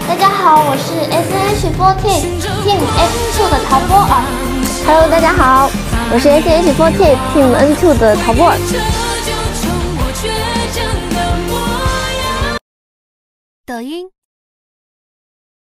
大家好，我是 SH40 Team F2 的陶波尔。 Hello， 大家好，我是 SH40 Team N2 的陶波尔。 抖音。